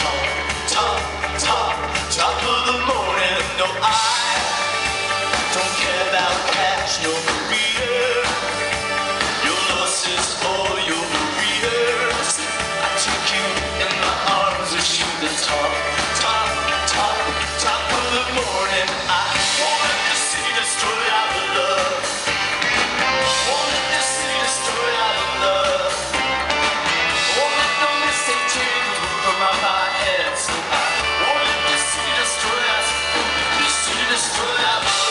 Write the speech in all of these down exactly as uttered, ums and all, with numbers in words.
top, top, top, top of the morning. No, I don't care about cash, no career. Your loss is all your careers. I took you in my arms, wish you the top, top, top, top of the morning. I wanted the city destroyed out of love. Wanted the city destroyed out of love. Wanted no mistake taken from my, my head. So I wanted the city destroyed out. The city destroyed out of love.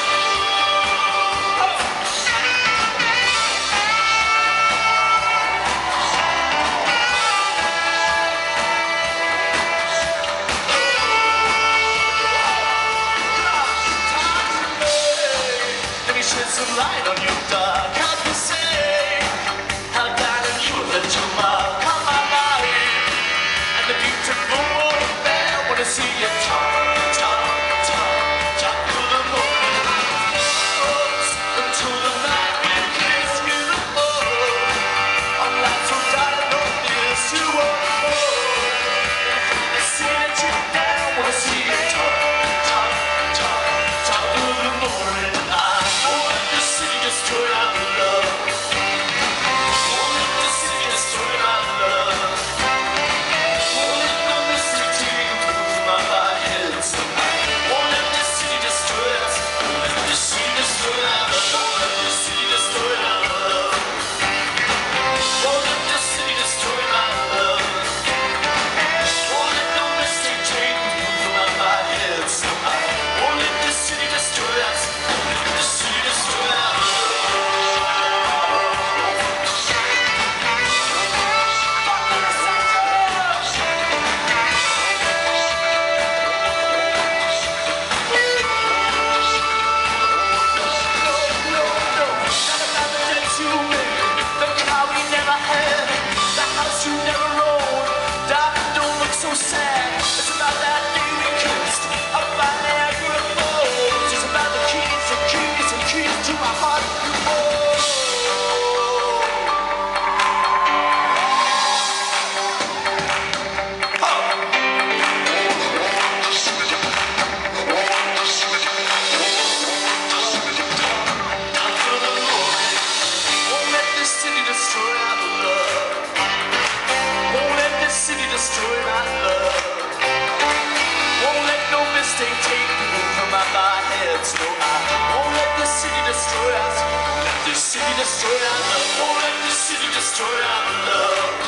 Shed some light on your dark. How can you say how down and you let your mark on my life? And the beautiful world there wanna see you top, top, top, top to the morning. Until the night we kiss you the most. I'm not so tired of this you won't. They say that you're down, wanna see you top, top, top, top to the morning. Destroy our love. Won't let the city destroy our love. Won't let no mistake take my head. Won't let the city destroy us. Won't let the city destroy our love. Won't let the city destroy our love. Won't let the city destroy our love. Won't let no mistake take my head. Won't let the city destroy us. Won't let the city destroy our love. Destroy my love. Won't let no mistake take people from my, my head. So I won't let the city destroy us. Won't let the city destroy our love. Won't let the city destroy our love.